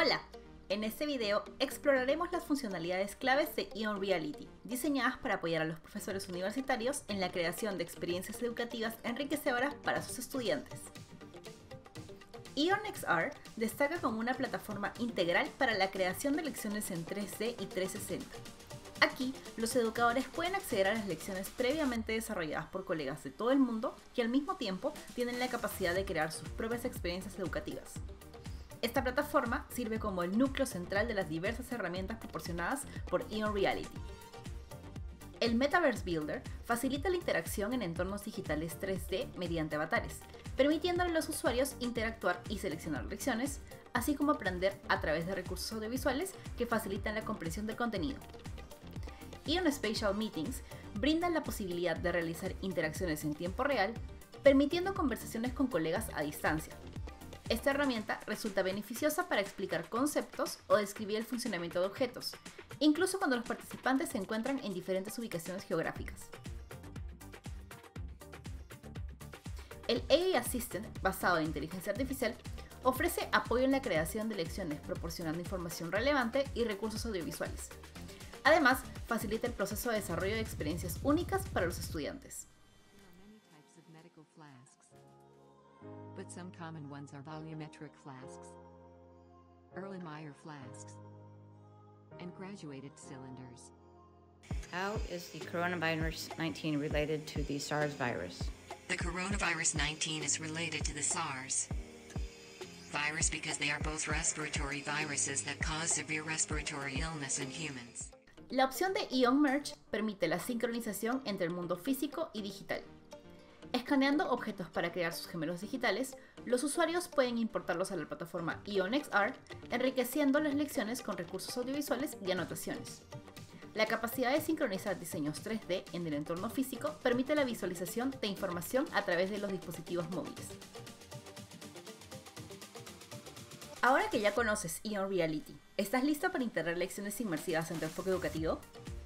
Hola, en este video exploraremos las funcionalidades claves de Ion Reality, diseñadas para apoyar a los profesores universitarios en la creación de experiencias educativas enriquecedoras para sus estudiantes. Ion XR destaca como una plataforma integral para la creación de lecciones en 3D y 360. Aquí, los educadores pueden acceder a las lecciones previamente desarrolladas por colegas de todo el mundo que al mismo tiempo tienen la capacidad de crear sus propias experiencias educativas. Esta plataforma sirve como el núcleo central de las diversas herramientas proporcionadas por Ion Reality. El Metaverse Builder facilita la interacción en entornos digitales 3D mediante avatares, permitiéndole a los usuarios interactuar y seleccionar lecciones, así como aprender a través de recursos audiovisuales que facilitan la comprensión del contenido. Ion Spatial Meetings brindan la posibilidad de realizar interacciones en tiempo real, permitiendo conversaciones con colegas a distancia. Esta herramienta resulta beneficiosa para explicar conceptos o describir el funcionamiento de objetos, incluso cuando los participantes se encuentran en diferentes ubicaciones geográficas. El AI Assistant, basado en inteligencia artificial, ofrece apoyo en la creación de lecciones proporcionando información relevante y recursos audiovisuales. Además, facilita el proceso de desarrollo de experiencias únicas para los estudiantes. But some common ones are volumetric flasks, Erlenmeyer flasks, and graduated cylinders. How is the coronavirus 19 related to the SARS virus? The coronavirus 19 is related to the SARS virus because they are both respiratory viruses that cause severe respiratory illness in humans. La opción de Ion Merge permite la sincronización entre el mundo físico y digital. Escaneando objetos para crear sus gemelos digitales, los usuarios pueden importarlos a la plataforma Ion XR, enriqueciendo las lecciones con recursos audiovisuales y anotaciones. La capacidad de sincronizar diseños 3D en el entorno físico permite la visualización de información a través de los dispositivos móviles. Ahora que ya conoces Ion Reality, ¿estás listo para integrar lecciones inmersivas en tu enfoque educativo?